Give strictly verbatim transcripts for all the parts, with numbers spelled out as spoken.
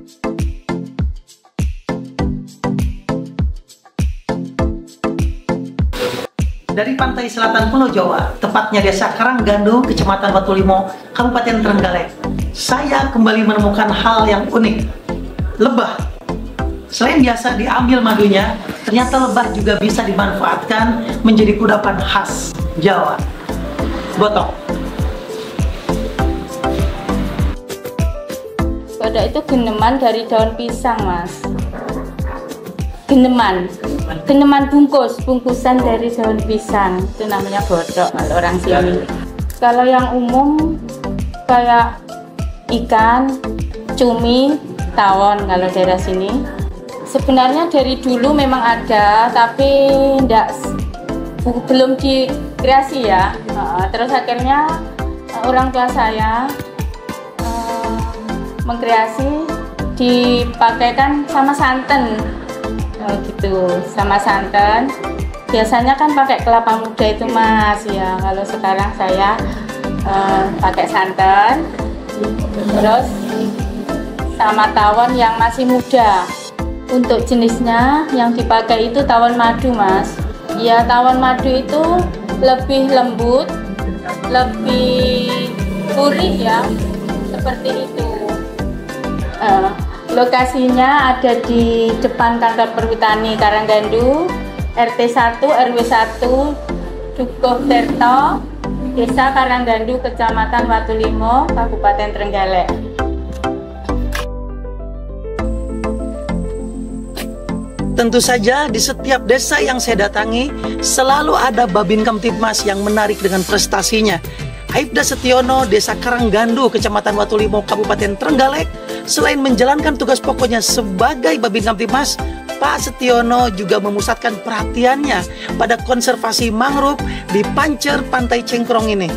Dari pantai selatan Pulau Jawa, tepatnya Desa Karanggandu, Kecamatan Watulimo, Kabupaten Trenggalek, saya kembali menemukan hal yang unik. Lebah. Selain biasa diambil madunya, ternyata lebah juga bisa dimanfaatkan menjadi kudapan khas Jawa. Botok. Botok itu geneman dari daun pisang, Mas. Geneman, geneman bungkus, bungkusan dari daun pisang, itu namanya botok kalau orang sini. Kalau yang umum kayak ikan, cumi, tawon kalau daerah sini. Sebenarnya dari dulu memang ada, tapi enggak, belum dikreasi ya. Terus akhirnya orang tua saya uh, mengkreasi, dipakaikan sama santan. Oh, gitu, sama santan. Biasanya kan pakai kelapa muda itu, Mas, ya. Kalau sekarang saya uh, pakai santan, terus sama tawon yang masih muda. Untuk jenisnya yang dipakai itu tawon madu, Mas. Ya, tawon madu itu lebih lembut, lebih gurih ya, seperti itu. Uh, Lokasinya ada di depan kantor Perhutani Karanggandu, R T satu R W satu, Dukuh Tirto, Desa Karanggandu, Kecamatan Watulimo, Kabupaten Trenggalek. Tentu saja di setiap desa yang saya datangi selalu ada Babin Kamtibmas yang menarik dengan prestasinya. Aibda Setiono, Desa Karanggandu, Kecamatan Watulimo, Kabupaten Trenggalek, selain menjalankan tugas pokoknya sebagai Babin Kamtibmas, Pak Setiono juga memusatkan perhatiannya pada konservasi mangrove di Pancer Pantai Cengkrong ini.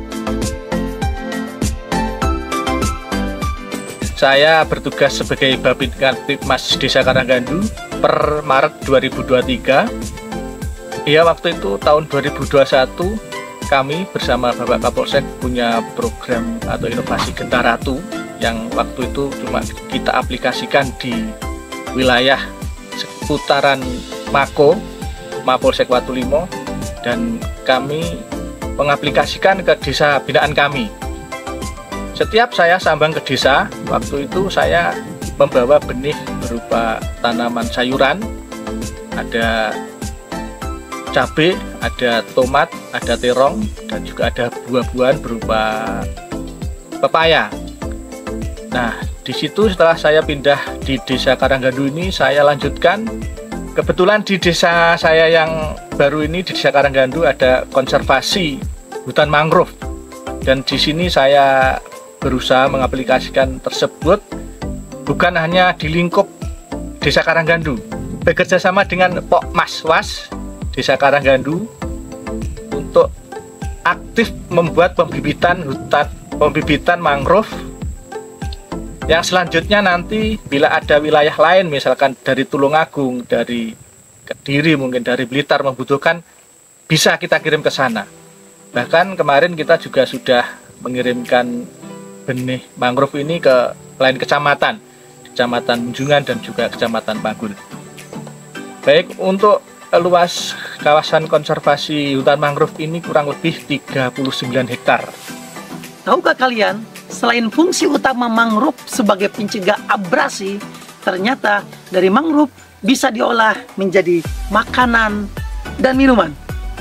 Saya bertugas sebagai Babin Kamtibmas Desa Karanggandu per Maret dua ribu dua puluh tiga. Ya, waktu itu tahun dua ribu dua puluh satu kami bersama Bapak Kapolsek punya program atau inovasi Genta Ratu yang waktu itu cuma kita aplikasikan di wilayah seputaran Mako, Mapolsek Watulimo, dan kami mengaplikasikan ke desa binaan kami. Setiap saya sambang ke desa, waktu itu saya membawa benih berupa tanaman sayuran, ada cabai, ada tomat, ada terong, dan juga ada buah-buahan berupa pepaya. Nah, di situ setelah saya pindah di Desa Karanggandu ini, saya lanjutkan. Kebetulan di desa saya yang baru ini, di Desa Karanggandu, ada konservasi hutan mangrove. Dan di sini saya berusaha mengaplikasikan tersebut bukan hanya di lingkup Desa Karanggandu, bekerja sama dengan Pok Maswas Desa Karanggandu untuk aktif membuat pembibitan hutan, pembibitan mangrove yang selanjutnya nanti bila ada wilayah lain misalkan dari Tulungagung, dari Kediri, mungkin dari Blitar membutuhkan, bisa kita kirim ke sana. Bahkan kemarin kita juga sudah mengirimkan benih mangrove ini ke lain kecamatan, Kecamatan Munjungan dan juga Kecamatan Pagul. Baik, untuk luas kawasan konservasi hutan mangrove ini kurang lebih tiga puluh sembilan hektar. Tahukah kalian, selain fungsi utama mangrove sebagai pencegah abrasi, ternyata dari mangrove bisa diolah menjadi makanan dan minuman.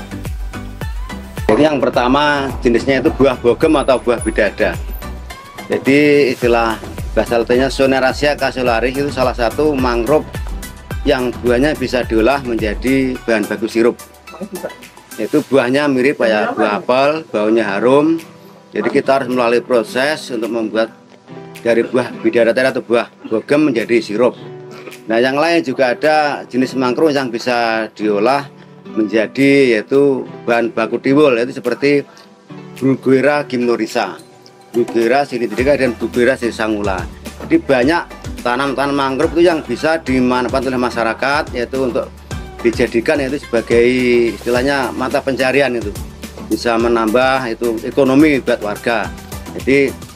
Jadi yang pertama jenisnya itu buah bogem atau buah bidada. Jadi istilah bahasa latinnya Zoneraceae cassularis itu salah satu mangrove yang buahnya bisa diolah menjadi bahan baku sirup. Itu buahnya mirip kayak buah apel, baunya harum. Jadi kita harus melalui proses untuk membuat dari buah bidada atau buah bogem menjadi sirup. Nah, yang lain juga ada jenis mangrove yang bisa diolah menjadi yaitu bahan baku tiwul, yaitu seperti Bruguiera gymnorrhiza, Bruguiera cynindrica, dan Bruguiera sesangula. Jadi banyak tanaman-tanaman mangrove itu yang bisa dimanfaatkan oleh masyarakat, yaitu untuk dijadikan yaitu sebagai istilahnya mata pencarian, itu bisa menambah itu ekonomi buat warga. Jadi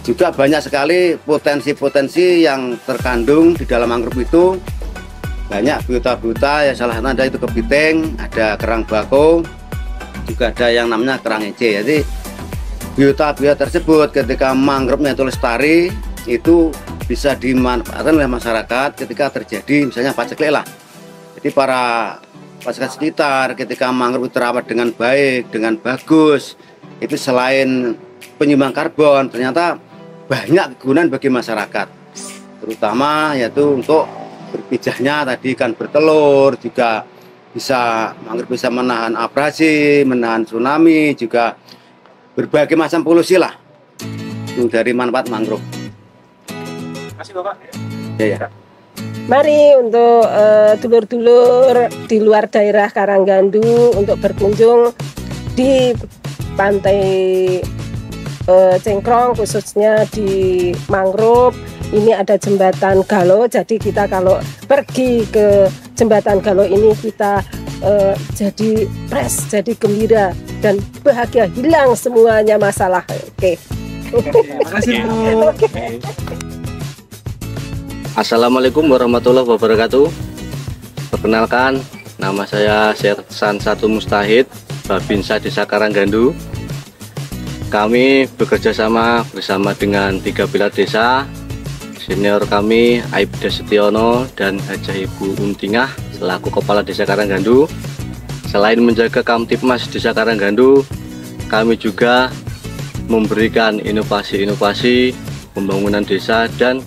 juga banyak sekali potensi-potensi yang terkandung di dalam mangrove itu. Banyak biota-biota, ya salah satu ada itu kepiting, ada kerang bako, juga ada yang namanya kerang ece. Jadi biota-biota tersebut ketika mangrove-nya itu lestari, itu bisa dimanfaatkan oleh masyarakat ketika terjadi misalnya paceklik lah. Jadi para masyarakat sekitar ketika mangrove terawat dengan baik, dengan bagus, itu selain penyumbang karbon, ternyata banyak kegunaan bagi masyarakat, terutama yaitu untuk berpijahnya tadi ikan bertelur, juga bisa mangrove bisa menahan abrasi, menahan tsunami, juga berbagai macam polusi lah dari manfaat mangrove. Terima kasih Bapak. Ya, ya. Mari untuk dulur-dulur uh, di luar daerah Karanggandu untuk berkunjung di pantai uh, Cengkrong, khususnya di mangrove. Ini ada jembatan Galo, jadi kita kalau pergi ke jembatan Galo ini kita uh, jadi fresh, jadi gembira dan bahagia, hilang semuanya masalah. Oke. Terima kasih Bu. Assalamualaikum warahmatullahi wabarakatuh. Perkenalkan, nama saya Sersan Satu Mustahid, Babinsa Desa Karanggandu. Kami bekerja sama bersama dengan tiga pilar desa. Senior kami Aibda Setiono dan Hajah Ibu Untingah selaku Kepala Desa Karanggandu. Selain menjaga Kamtipmas Desa Karanggandu, kami juga memberikan inovasi-inovasi pembangunan desa dan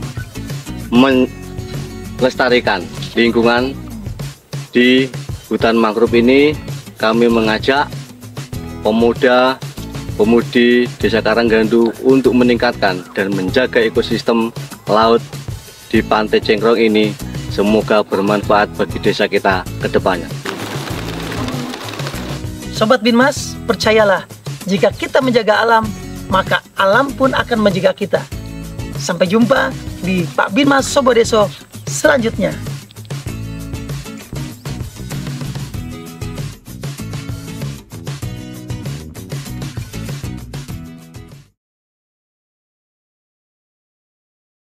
melestarikan lingkungan di hutan mangrove ini. Kami mengajak pemuda pemudi Desa Karanggandu untuk meningkatkan dan menjaga ekosistem laut di Pantai Cengkrong ini. Semoga bermanfaat bagi desa kita ke depannya. Sobat Binmas, percayalah, jika kita menjaga alam, maka alam pun akan menjaga kita. Sampai jumpa di Pak Binmas Sobodeso selanjutnya.